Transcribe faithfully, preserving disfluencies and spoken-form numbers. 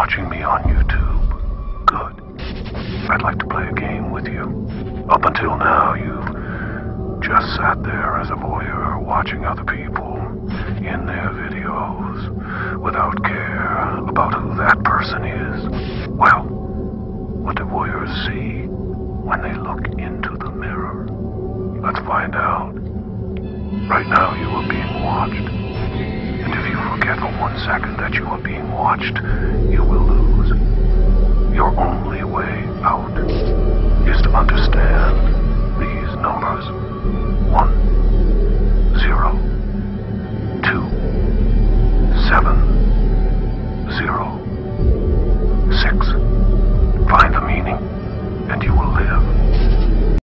watching me on YouTube. Good. I'd like to play a game with you. Up until now, you've just sat there as a voyeur watching other people in their videos without care about who that person is. Well, what do voyeurs see when they look into the mirror? Let's find out. Right now you are being watched. And if you forget for one second that you are being watched, you will lose. Your only way out is to understand these numbers.